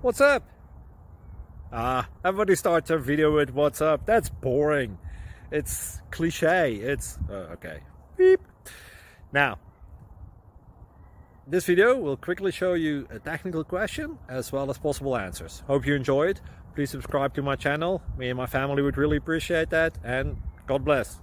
What's up? Everybody starts their video with what's up. That's boring. It's cliche. It's okay. Beep. Now, this video will quickly show you a technical question as well as possible answers. Hope you enjoyed. Please subscribe to my channel. Me and my family would really appreciate that, and God bless.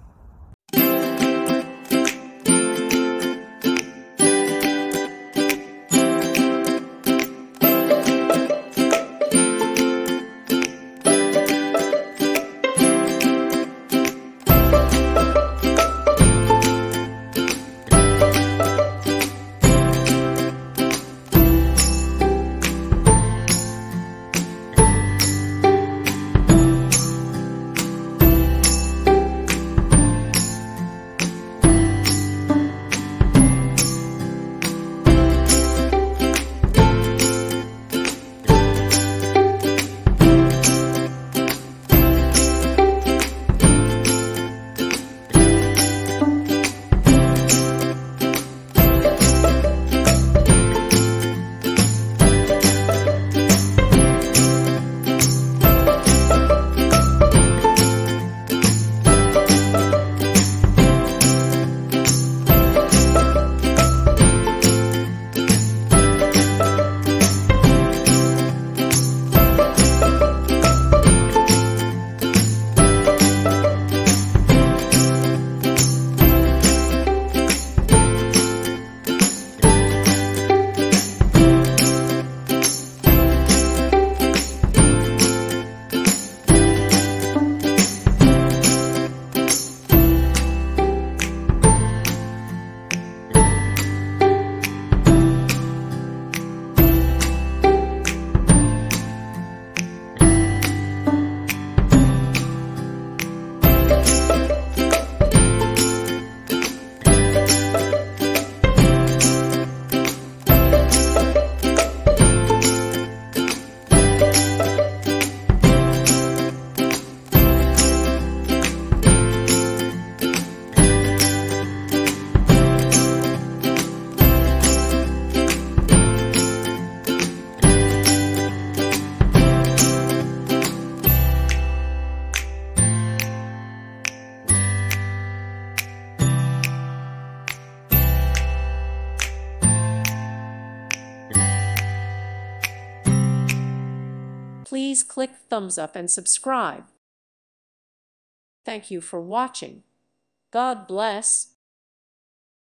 Please click thumbs up and subscribe. Thank you for watching. God bless.